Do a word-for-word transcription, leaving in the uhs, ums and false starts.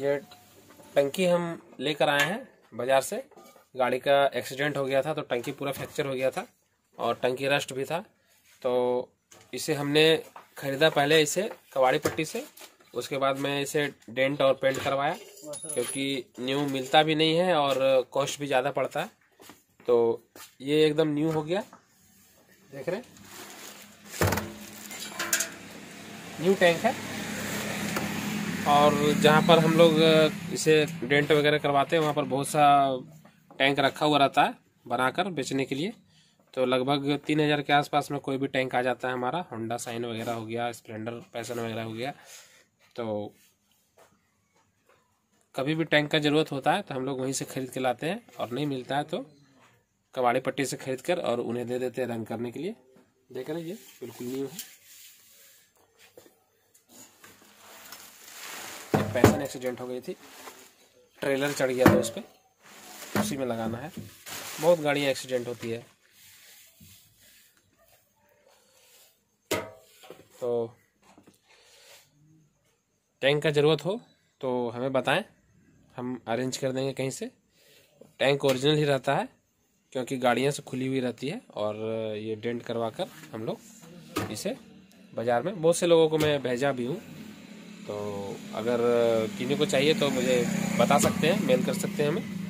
ये टंकी हम लेकर आए हैं बाजार से। गाड़ी का एक्सीडेंट हो गया था तो टंकी पूरा फ्रैक्चर हो गया था और टंकी रस्ट भी था। तो इसे हमने खरीदा पहले इसे कबाड़ी पट्टी से, उसके बाद मैं इसे डेंट और पेंट करवाया क्योंकि न्यू मिलता भी नहीं है और कॉस्ट भी ज़्यादा पड़ता है। तो ये एकदम न्यू हो गया, देख रहे न्यू टैंक है। और जहाँ पर हम लोग इसे डेंट वगैरह करवाते हैं वहाँ पर बहुत सा टैंक रखा हुआ रहता है बनाकर बेचने के लिए। तो लगभग तीन हज़ार के आसपास में कोई भी टैंक आ जाता है हमारा। होंडा साइन वगैरह हो गया, स्प्लेंडर पैशन वगैरह हो गया। तो कभी भी टैंक का ज़रूरत होता है तो हम लोग वहीं से खरीद के लाते हैं, और नहीं मिलता है तो कबाड़ी पट्टी से खरीद कर और उन्हें दे देते हैं रंग करने के लिए। देख रहे ये बिल्कुल न्यू है। पैशन एक्सीडेंट हो गई थी, ट्रेलर चढ़ गया था उस पर, उसी में लगाना है। बहुत गाड़ियाँ एक्सीडेंट होती है। तो टैंक का ज़रूरत हो तो हमें बताएं, हम अरेंज कर देंगे कहीं से। टैंक ओरिजिनल ही रहता है क्योंकि गाड़ियाँ से खुली हुई रहती है, और ये डेंट करवा कर हम लोग इसे बाज़ार में बहुत से लोगों को मैं भेजा भी हूँ। तो अगर किसी को चाहिए तो मुझे बता सकते हैं, मेल कर सकते हैं हमें।